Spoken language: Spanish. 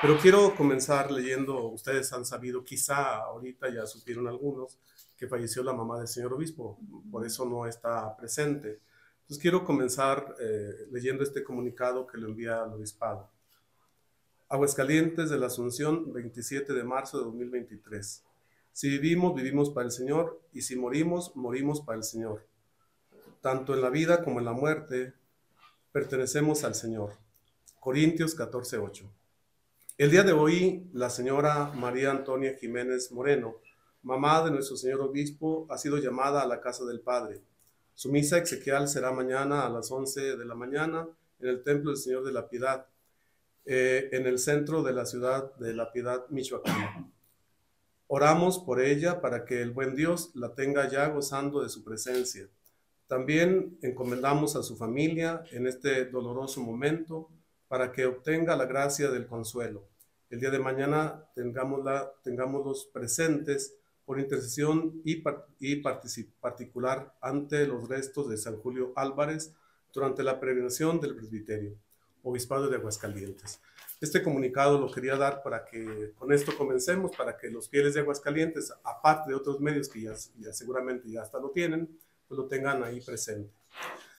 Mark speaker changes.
Speaker 1: Pero quiero comenzar leyendo, ustedes han sabido, quizá ahorita ya supieron algunos, que falleció la mamá del señor obispo, por eso no está presente. Entonces quiero comenzar leyendo este comunicado que lo envía al obispado. Aguascalientes de la Asunción, 27 de marzo de 2023. Si vivimos, vivimos para el Señor, y si morimos, morimos para el Señor. Tanto en la vida como en la muerte, pertenecemos al Señor. Corintios 14:8. El día de hoy, la señora María Antonia Jiménez Moreno, mamá de nuestro señor obispo, ha sido llamada a la casa del Padre. Su misa exequial será mañana a las 11 de la mañana en el Templo del Señor de la Piedad, en el centro de la ciudad de La Piedad, Michoacán. Oramos por ella para que el buen Dios la tenga ya gozando de su presencia. También encomendamos a su familia en este doloroso momento para que obtenga la gracia del consuelo. El día de mañana tengámoslos presentes por intercesión y particular ante los restos de San Julio Álvarez durante la peregrinación del presbiterio, Obispado de Aguascalientes. Este comunicado lo quería dar para que con esto comencemos, para que los fieles de Aguascalientes, aparte de otros medios que ya seguramente ya hasta lo tienen, pues lo tengan ahí presente.